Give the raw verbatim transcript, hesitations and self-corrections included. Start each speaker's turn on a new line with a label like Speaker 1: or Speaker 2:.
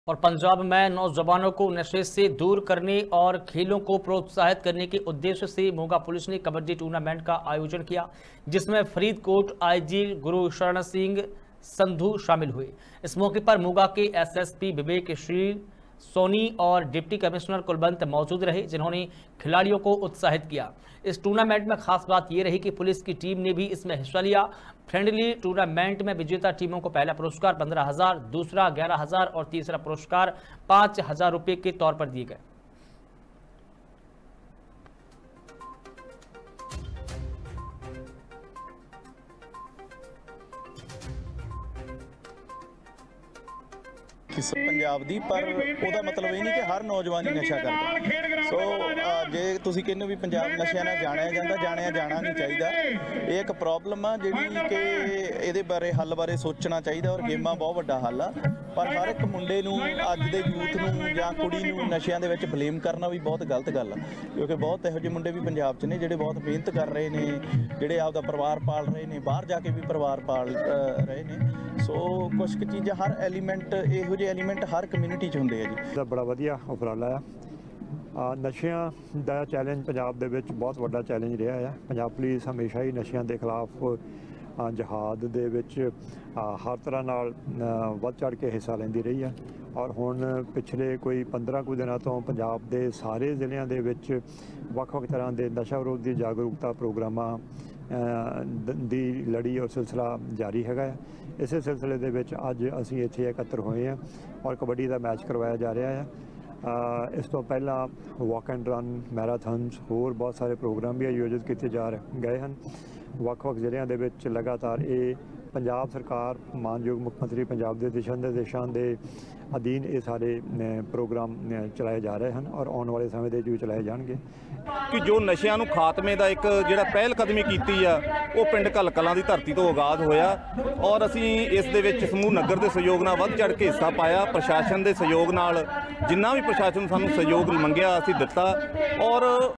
Speaker 1: और पंजाब में नौजवानों को नशे से दूर करने और खेलों को प्रोत्साहित करने के उद्देश्य से मोगा पुलिस ने कबड्डी टूर्नामेंट का आयोजन किया, जिसमें फरीदकोट आईजी गुरुशरण सिंह संधू शामिल हुए। इस मौके पर मोगा के एसएसपी विवेक श्री सोनी और डिप्टी कमिश्नर कुलवंत मौजूद रहे, जिन्होंने खिलाड़ियों को उत्साहित किया। इस टूर्नामेंट में खास बात यह रही कि पुलिस की टीम ने भी इसमें हिस्सा लिया। फ्रेंडली टूर्नामेंट में विजेता टीमों को पहला पुरस्कार पंद्रह हजार, दूसरा ग्यारह हजार और तीसरा पुरस्कार पांच हजार रुपये के तौर पर दिए गए।
Speaker 2: पंजाब दी पर ਉਹਦਾ ਮਤਲਬ ਇਹ ਨਹੀਂ ਕਿ ਹਰ ਨੌਜਵਾਨ ਹੀ ਨਸ਼ਾ ਕਰਦਾ। ਸੋ ਜੇ ਤੁਸੀਂ ਕਹਿੰਦੇ ਵੀ ਪੰਜਾਬ ਨਸ਼ਿਆਂ ਨਾਲ ਜਾਣਿਆ ਜਾਂਦਾ, ਜਾਣਿਆ ਜਾਣਾ ਨਹੀਂ ਚਾਹੀਦਾ। ਇਹ ਇੱਕ ਪ੍ਰੋਬਲਮ ਆ ਜਿਹੜੀ ਕਿ ਇਹਦੇ ਬਾਰੇ ਹੱਲ ਬਾਰੇ ਸੋਚਣਾ ਚਾਹੀਦਾ, ਔਰ ਗੇਮਾਂ ਬਹੁਤ ਵੱਡਾ ਹੱਲ ਆ। ਪਰ ਹਰ ਇੱਕ ਮੁੰਡੇ ਨੂੰ, ਅੱਜ ਦੇ ਯੂਥ ਨੂੰ ਜਾਂ ਕੁੜੀ ਨੂੰ ਨਸ਼ਿਆਂ ਦੇ ਵਿੱਚ ਬਲੇਮ ਕਰਨਾ ਵੀ ਬਹੁਤ ਗਲਤ ਗੱਲ ਆ, ਕਿਉਂਕਿ ਬਹੁਤ ਇਹੋ ਜਿਹੇ ਮੁੰਡੇ ਵੀ ਪੰਜਾਬ 'ਚ ਨੇ ਜਿਹੜੇ ਬਹੁਤ ਮਿਹਨਤ ਕਰ ਰਹੇ ਨੇ, ਜਿਹੜੇ ਆਪਦਾ ਪਰਿਵਾਰ ਪਾਲ ਰਹੇ ਨੇ, ਬਾਹਰ ਜਾ ਕੇ ਵੀ ਪਰਿਵਾਰ ਪਾਲ ਰਹੇ ਨੇ। ਸੋ ਕੁਛ ਕੁ ਚੀਜ਼ਾਂ, ਹਰ ਐਲੀਮੈਂਟ, ਇਹੋ ਜਿਹੇ ਐਲੀਮੈਂਟ ਹਰ ਕਮਿਊਨਿਟੀ 'ਚ ਹੁੰਦੇ ਆ ਜੀ।
Speaker 3: ਦਾ ਬੜਾ ਵਧੀਆ ਉਪਰਾਲਾ ਆ। ਨਸ਼ਿਆਂ ਦਾ ਚੈਲੰਜ ਪੰਜਾਬ ਦੇ ਵਿੱਚ ਬਹੁਤ ਵੱਡਾ ਚੈਲੰਜ ਰਿਹਾ ਆ। ਪੰਜਾਬ ਪੁਲਿਸ ਹਮੇਸ਼ਾ ਹੀ ਨਸ਼ਿਆਂ ਦੇ ਖਿਲਾਫ ਜਹਾਦ ਦੇ ਵਿੱਚ ਹਰ ਤਰ੍ਹਾਂ ਨਾਲ ਵੱਧ ਚੜ੍ਹ ਕੇ ਹਿੱਸਾ ਲੈਂਦੀ ਰਹੀ ਹੈ। ਔਰ ਹੁਣ ਪਿਛਲੇ ਕੋਈ ਪੰਦਰਾਂ ਕੁ ਦਿਨਾਂ ਤੋਂ ਪੰਜਾਬ ਦੇ ਸਾਰੇ ਜ਼ਿਲ੍ਹਿਆਂ ਦੇ ਵਿੱਚ ਵੱਖ-ਵੱਖ ਤਰ੍ਹਾਂ ਦੇ ਨਸ਼ਾ ਵਿਰੋਧੀ ਜਾਗਰੂਕਤਾ ਪ੍ਰੋਗਰਾਮਾਂ ਦੀ ਲੜੀ ਔਰ ਸਿਲਸਿਲਾ ਜਾਰੀ ਹੈਗਾ ਹੈ। ਇਸੇ ਸਿਲਸਿਲੇ ਦੇ ਵਿੱਚ ਅੱਜ ਅਸੀਂ ਇੱਥੇ ਇਕੱਤਰ ਹੋਏ ਹਾਂ ਔਰ ਕਬੱਡੀ ਦਾ ਮੈਚ ਕਰਵਾਇਆ ਜਾ ਰਿਹਾ ਹੈ। ਇਸ ਤੋਂ ਪਹਿਲਾਂ ਵਾਕ ਐਂਡ ਰਨ, ਮੈਰਾਥਨਸ, ਹੋਰ ਬਹੁਤ ਸਾਰੇ ਪ੍ਰੋਗਰਾਮ ਵੀ ਆਯੋਜਿਤ ਕੀਤੇ ਜਾ ਗਏ ਹਨ ਵੱਖ-ਵੱਖ ਜ਼ਿਲ੍ਹਿਆਂ ਦੇ ਵਿੱਚ। ਲਗਾਤਾਰ ਇਹ ਪੰਜਾਬ ਸਰਕਾਰ, ਮਾਨਯੋਗ ਮੁੱਖ ਮੰਤਰੀ ਪੰਜਾਬ ਦੇ ਦਿਸ਼ਾ ਨਿਰਦੇਸ਼ਾਂ ਦੇ ਅਧੀਨ ਇਹ ਸਾਰੇ ਪ੍ਰੋਗਰਾਮ ਚਲਾਏ ਜਾ ਰਹੇ ਹਨ ਔਰ ਆਉਣ ਵਾਲੇ ਸਮੇਂ ਦੇ ਵਿੱਚ ਵੀ ਚਲਾਏ ਜਾਣਗੇ।
Speaker 4: ਕਿ ਜੋ ਨਸ਼ਿਆਂ ਨੂੰ ਖਾਤਮੇ ਦਾ ਇੱਕ ਜਿਹੜਾ ਪਹਿਲ ਕਦਮੀ ਕੀਤੀ ਆ, ਉਹ ਪਿੰਡ ਘੱਲ ਕਲਾਂ ਦੀ ਧਰਤੀ ਤੋਂ ਆਗਾਜ਼ ਹੋਇਆ ਔਰ ਅਸੀਂ ਇਸ ਦੇ ਵਿੱਚ ਸਮੂਹ ਨਗਰ ਦੇ ਸਹਿਯੋਗ ਨਾਲ ਵੱਧ ਚੜ੍ਹ ਕੇ ਹਿੱਸਾ ਪਾਇਆ। ਪ੍ਰਸ਼ਾਸਨ ਦੇ ਸਹਿਯੋਗ ਨਾਲ ਜਿੰਨਾ ਵੀ ਪ੍ਰਸ਼ਾਸਨ ਸਾਨੂੰ ਸਹਿਯੋਗ ਮੰਗਿਆ ਅਸੀਂ ਦਿੱਤਾ ਔਰ